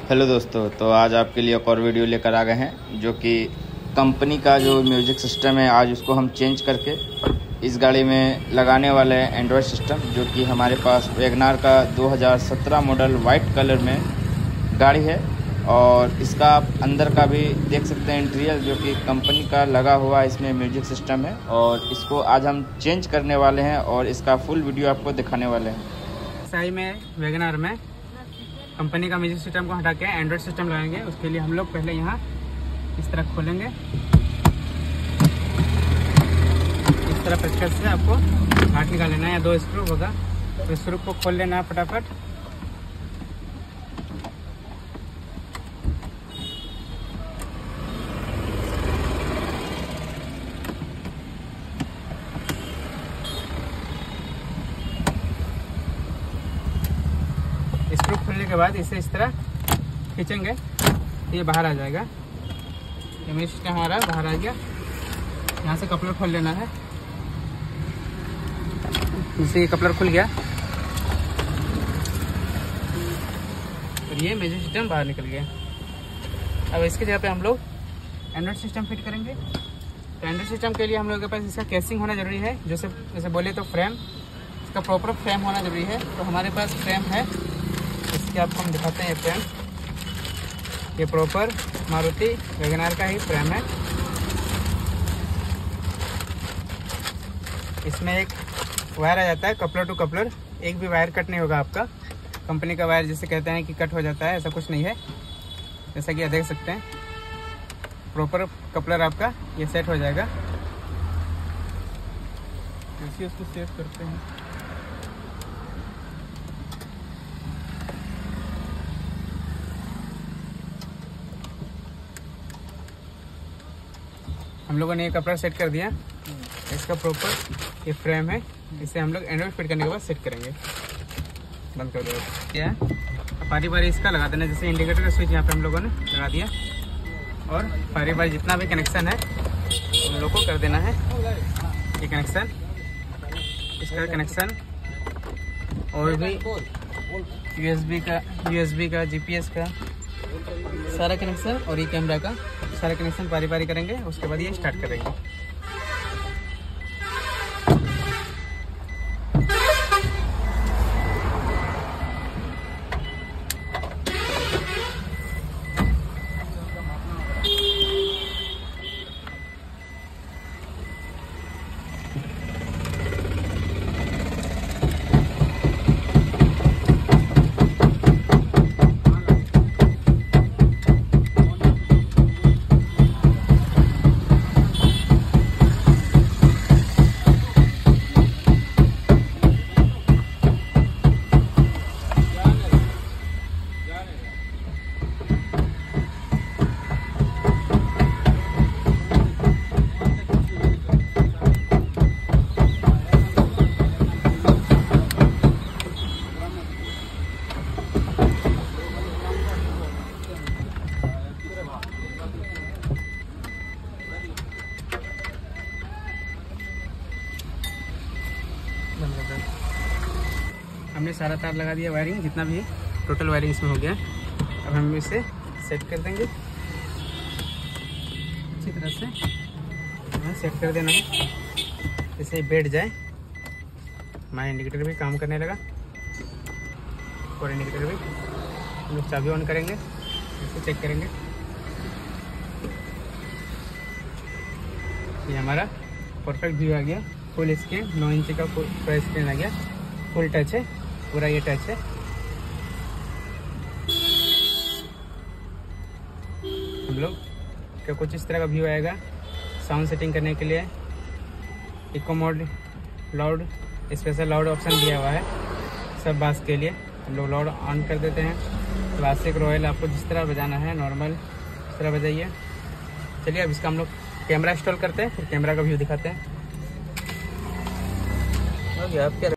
Hello दोस्तों, तो आज आपके लिए एक और वीडियो लेकर आ गए हैं जो कि कंपनी का जो म्यूज़िक सिस्टम है आज उसको हम चेंज करके इस गाड़ी में लगाने वाले हैं एंड्रॉयड सिस्टम, जो कि हमारे पास वैगनार का 2017 मॉडल वाइट कलर में गाड़ी है। और इसका आप अंदर का भी देख सकते हैं, इंटीरियर जो कि कंपनी का लगा हुआ इसमें म्यूज़िक सिस्टम है। और इसको आज हम चेंज करने वाले हैं और इसका फुल वीडियो आपको दिखाने वाले हैं। सही में वैगनार में कंपनी का म्यूजिक सिस्टम को हटा के एंड्रॉयड सिस्टम लगाएंगे। उसके लिए हम लोग पहले यहाँ इस तरह खोलेंगे, इस तरह पेचकस से आपको हाथ निकाल लेना है या 2 स्क्रू होगा तो स्क्रू को खोल लेना है फटाफट। स्क्रू खोलने के बाद इसे इस तरह खींचेंगे तो ये बाहर आ जाएगा। ये म्यूजिक सिस्टम हमारा बाहर आ गया। यहाँ से कपलर खोल लेना है। जैसे ये कपलर खुल गया और ये म्यूजिक सिस्टम बाहर निकल गया। अब इसके जगह पे हम लोग एंड्रॉयड सिस्टम फिट करेंगे। तो एंड्रॉयड सिस्टम के लिए हम लोग के पास इसका केसिंग होना जरूरी है। जैसे बोले तो फ्रेम, इसका प्रॉपर फ्रेम होना जरूरी है। तो हमारे पास फ्रेम है, इसके आपको हम दिखाते हैं। ये फ्रेम, ये प्रॉपर मारुति वैगनार का ही फ्रेम है। इसमें एक वायर आ जाता है कपलर टू कपलर। एक भी वायर कट नहीं होगा आपका। कंपनी का वायर जिसे कहते हैं कि कट हो जाता है, ऐसा कुछ नहीं है। जैसा कि आप देख सकते हैं, प्रॉपर कपलर आपका ये सेट हो जाएगा। इसी उसको सेव करते हैं। हम लोगों ने ये कपड़ा सेट कर दिया। इसका प्रॉपर ये फ्रेम है, इसे हम लोग एंड्रॉयड फिट करने के बाद सेट करेंगे। बंद कर दो। क्या है, बारी बारी इसका लगा देना। जैसे इंडिकेटर का स्विच यहाँ पे हम लोगों ने लगा दिया और बारी बारी जितना भी कनेक्शन है हम लोग को कर देना है। ये कनेक्शन, इसका कनेक्शन और भी यूएसबी का जीपीएस का सारा कनेक्शन और ये कैमरा का सारा कनेक्शन बारी बारी करेंगे। उसके बाद ये स्टार्ट करेंगे। हमने सारा तार लगा दिया, वायरिंग जितना भी है टोटल वायरिंग इसमें हो गया। अब हम इसे सेट कर देंगे अच्छी तरह से। हमें सेट कर देना है, इसे बैठ जाए। हमारा इंडिकेटर भी काम करने लगा और इंडिकेटर भी हम लोग चाबी ऑन करेंगे, इसे चेक करेंगे। ये हमारा परफेक्ट व्यू आ गया। फुल स्क्रीन 9 इंच का पूरा स्क्रीन आ गया। फुल टच है, पूरा ये टच है। हम लोग का कुछ इस तरह का व्यू आएगा। साउंड सेटिंग करने के लिए eco mode, loud, special loud option दिया हुआ है सब बास के लिए। हम लोग लाउड ऑन कर देते हैं। क्लासिक, रॉयल, आपको जिस तरह बजाना है नॉर्मल उस तरह बजाइए। चलिए अब इसका हम लोग कैमरा इंस्टॉल करते हैं, फिर कैमरा का व्यू दिखाते हैं।